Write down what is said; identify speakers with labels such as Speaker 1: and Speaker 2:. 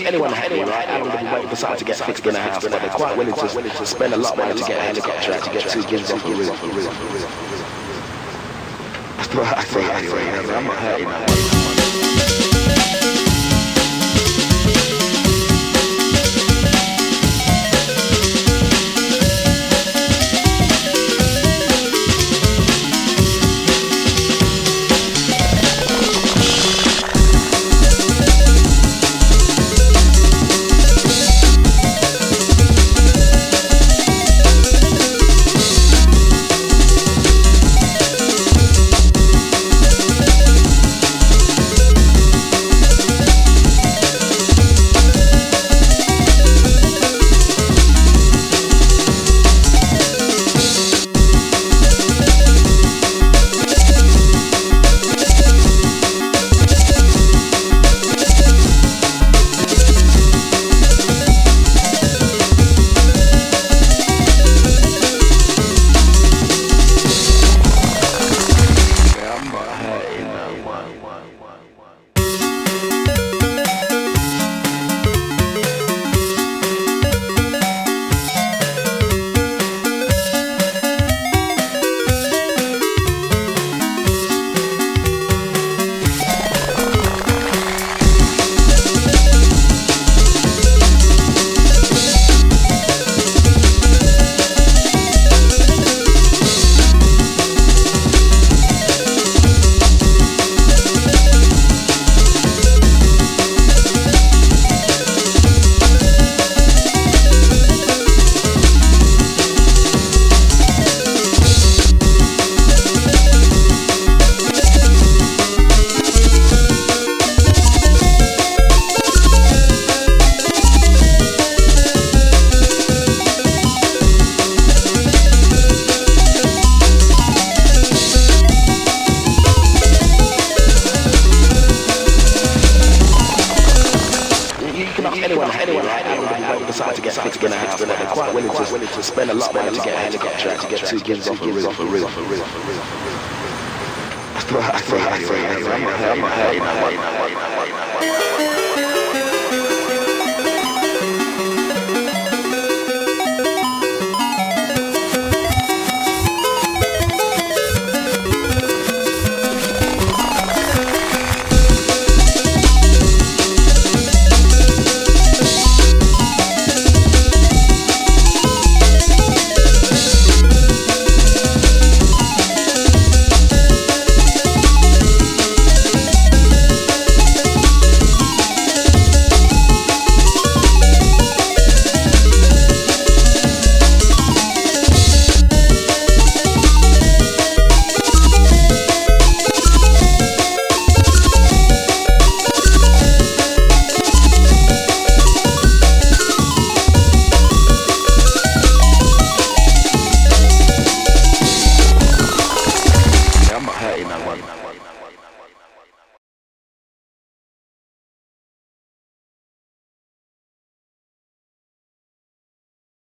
Speaker 1: anyone happy, right? How long they've been waiting for something to get fixed in a house, but they're quite willing to spend a lot of money to get a helicopter out to get 2 gins off the roof. That's what I say anyway, I'm not hurting that. Anyone, right? How long they've been waiting for something to get fixed in a house, but they're quite willing to spend a lot of money to get a helicopter out to get 2 gins off the roof. That's what I say anyway, I'm not hurting that. I'm not hurting that one.